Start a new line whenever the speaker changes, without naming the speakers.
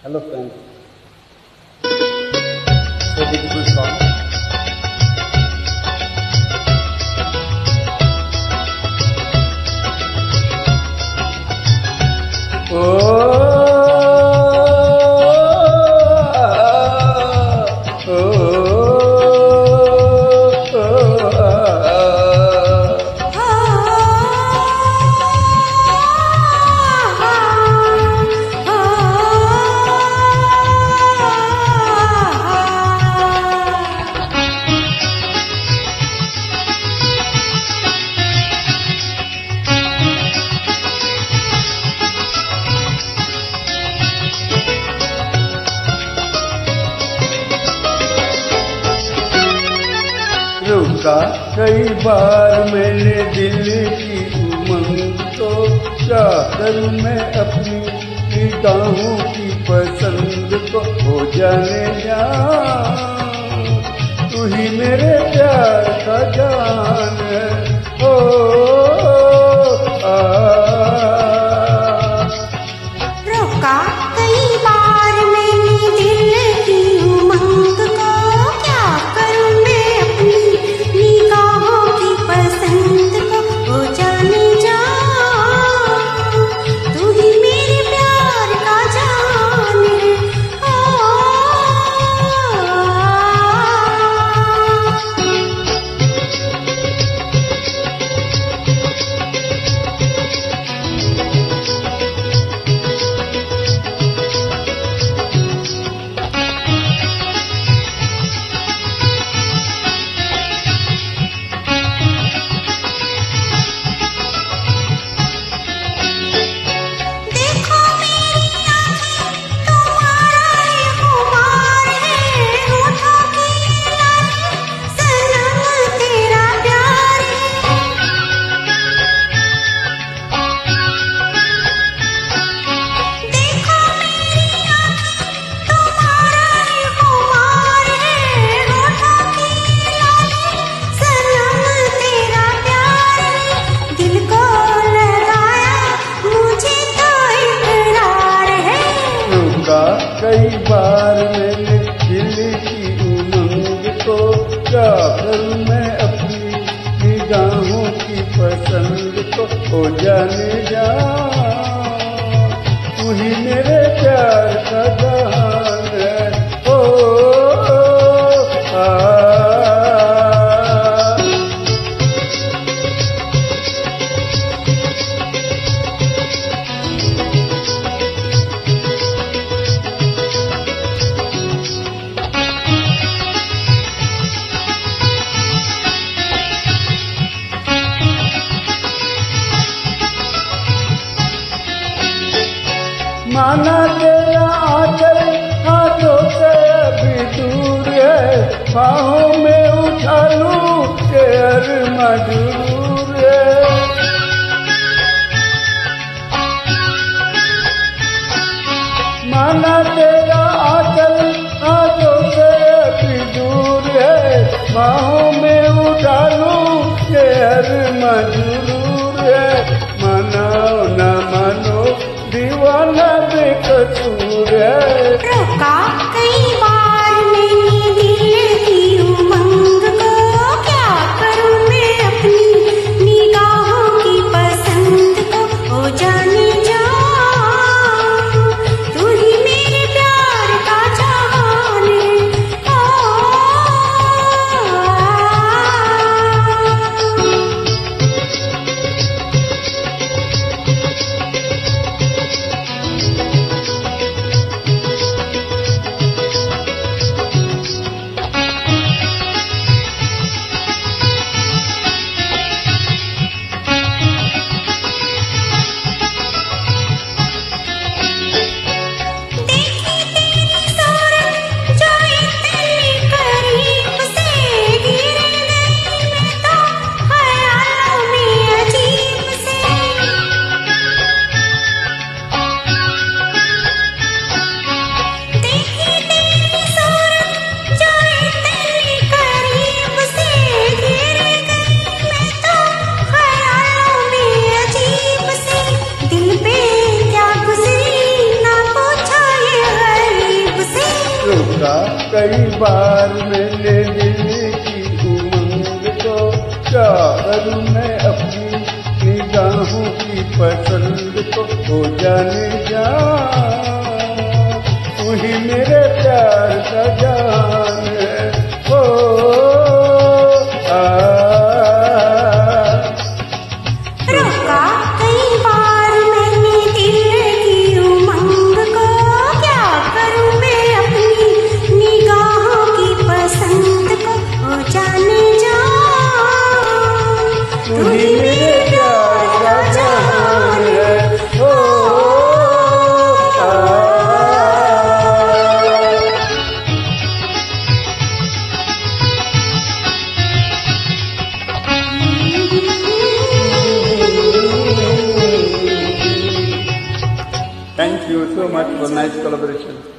Hello friends, so beautiful song. रोका कई बार मैंने दिल की उमंग को, क्या करूं मैं अपनी निगाहों की पसंद को, हो जाने जा तू ही मेरे प्यार का जान है। ओ
रोका कई बार मैंने दिल की उमंग को, क्या करूं मैं अपनी निगाहों की पसंद को, हो जाने जा तू ही मेरे प्यार का जान है।
कई बार मैंने दिल की उमंग को, क्या करूं मैं अपनी निगाहों की पसंद को, हो जाने जा तू ही मेरे प्यार का जान है। ओ माना तेरा आंचल हाथों से अभी दूर है, बाहों में उठा लूं के अरमा जरूर है। माना तेरा आंचल हाथों से अभी दूर है, बाहों में उठा लूं के अरमा जरूर है। मानो न मानो दीवाना बेकसूर है।
रोका कई बार मैंने दिल की उमंग को, क्या करूं मैं अपनी निगाहों की पसंद को, हो जाने जा तू ही मेरे प्यार का जान है।
रोका कई बार मैंने दिल की उमंग को, क्या करूं मैं अपनी निगाहों की पसंद को। हो जाने जा तू ही मेरे प्यार का जान है। ओ
रोका कई बार मैंने दिल की उमंग को, क्या करूं मैं अपनी निगाहों की पसंद को। हो जाने जा
तू ही मेरे प्यार का जान है। ओ Thank you so much for nice collaboration.